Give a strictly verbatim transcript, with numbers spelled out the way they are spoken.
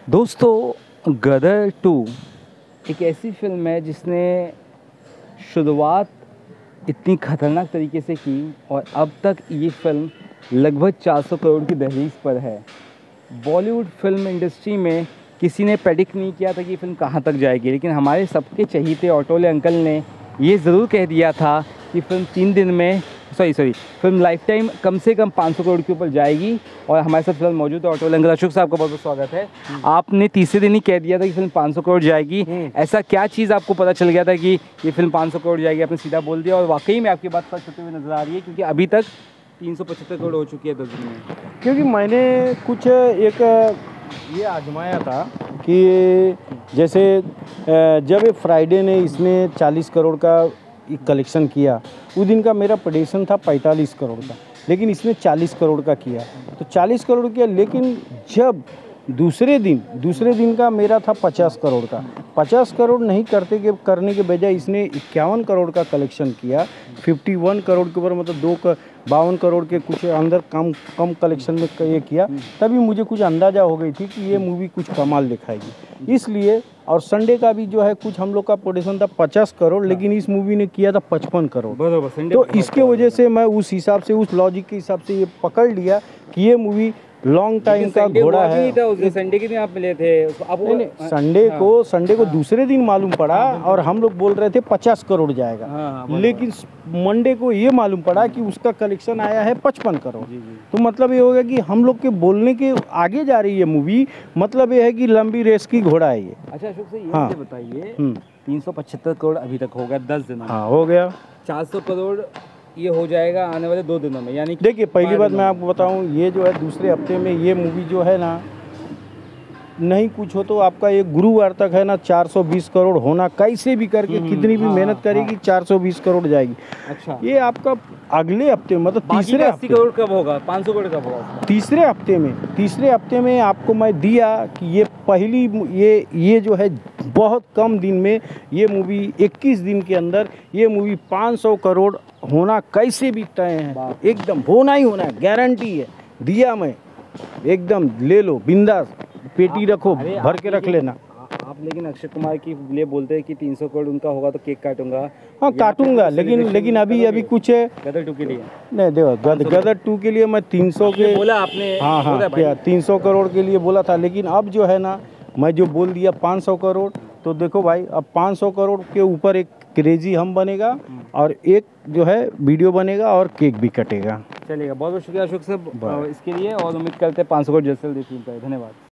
दोस्तों, गदर टू एक ऐसी फिल्म है जिसने शुरुआत इतनी ख़तरनाक तरीके से की और अब तक ये फिल्म लगभग चार सौ करोड़ की दहलीज पर है। बॉलीवुड फिल्म इंडस्ट्री में किसी ने प्रेडिक्ट नहीं किया था कि ये फिल्म कहाँ तक जाएगी, लेकिन हमारे सबके चहीते ऑटोले अंकल ने ये ज़रूर कह दिया था कि फिल्म तीन दिन में sorry sorry film life time कम से कम पाँच सौ करोड़ के ऊपर जाएगी। और हमारे साथ फिल्म मौजूद है ऑटोले अंकल। अशोक साहब का बहुत बहुत स्वागत है। आपने तीसरे दिन ही कह दिया था कि फिल्म पाँच सौ करोड़ जाएगी। ऐसा क्या चीज़ आपको पता चल गया था कि ये फिल्म पाँच सौ करोड़ जाएगी? आपने सीधा बोल दिया और वाकई में आपकी बात सच होते हुए नजर आ रही है, क्योंकि अभी तक तीन सौ पचहत्तर करोड़ हो चुकी है दस दिन में। क्योंकि मैंने कुछ एक ये आजमाया था कि जैसे जब ये फ्राइडे ने इसने चालीस करोड़ का कलेक्शन किया, उस दिन का मेरा प्रेडिक्शन था पैंतालीस करोड़ का, लेकिन इसने चालीस करोड़ का किया। तो चालीस करोड़ किया, लेकिन जब दूसरे दिन दूसरे दिन का मेरा था पचास करोड़ का, पचास करोड़ नहीं करते के करने के बजाय इसने इक्यावन करोड़ का कलेक्शन किया। इक्यावन करोड़ के ऊपर मतलब दो कर, बावन करोड़ के कुछ अंदर कम कम कलेक्शन में ये किया। तभी मुझे कुछ अंदाज़ा हो गई थी कि ये मूवी कुछ कमाल दिखाएगी। इसलिए और संडे का भी जो है कुछ हम लोग का प्रोडक्शन था पचास करोड़, लेकिन इस मूवी ने किया था पचपन करोड़। बराबर। तो इसके वजह से मैं उस हिसाब से उस लॉजिक के हिसाब से ये पकड़ लिया कि ये मूवी लॉन्ग टाइम का घोड़ा है। था उस दिन संडे के दिन आप मिले थे आप? नहीं नहीं, संडे को संडे को दूसरे दिन मालूम पड़ा और हम लोग बोल रहे थे पचास करोड़ जाएगा। हाँ, लेकिन मंडे को ये मालूम पड़ा कि उसका कलेक्शन आया है पचपन करोड़। तो मतलब ये हो गया कि हम लोग के बोलने के आगे जा रही है मूवी। मतलब ये है कि लंबी रेस की घोड़ा है ये। अच्छा अशोक से ये हाँ, बताइए तीन सौ पचहत्तर करोड़ अभी तक हो गया दस दिन। हाँ हो गया। चार सौ करोड़ ये हो जाएगा आने वाले दो दिनों में। यानी देखिए पहली बात मैं आपको बताऊं, ये जो है दूसरे हफ्ते में ये मूवी जो है ना, नहीं कुछ हो तो आपका ये गुरुवार तक है ना चार सौ बीस करोड़ होना, कैसे भी करके कितनी भी हाँ, मेहनत करेगी हाँ, चार सौ बीस करोड़ जाएगी। अच्छा ये आपका अगले हफ्ते मतलब तीसरे अस्सी करोड़ कब होगा? पाँच सौ करोड़ कब होगा? तीसरे हफ्ते में तीसरे हफ्ते में आपको मैं दिया कि ये पहली ये ये जो है बहुत कम दिन में ये मूवी इक्कीस दिन के अंदर ये मूवी पाँच सौ करोड़ होना कैसे भी तय है, एकदम होना ही होना है, गारंटी है। दिया मैं एकदम, ले लो बिंदास, पेटी रखो भर के रख लेना। आप लेकिन अक्षय कुमार की लिए बोलते हैं कि तीन सौ करोड़ उनका होगा तो केक काटूंगा। हाँ काटूंगा, लेकिन लेकिन अभी अभी कुछ है गदर टू के लिए नहीं। देखो गद, गदर टू के लिए मैं तीन सौ के बोला आपने। हाँ हाँ क्या तीन सौ करोड़ के लिए बोला था, लेकिन अब जो है ना मैं जो बोल दिया पाँच सौ करोड़। तो देखो भाई, अब पाँच सौ करोड़ के ऊपर एक क्रेजी हम बनेगा और एक जो है वीडियो बनेगा और केक भी कटेगा। चलेगा। बहुत बहुत शुक्रिया अशोक साहब इसके लिए, और उम्मीद करते हैं पाँच सौ करोड़ जल्द से जल्द। धन्यवाद।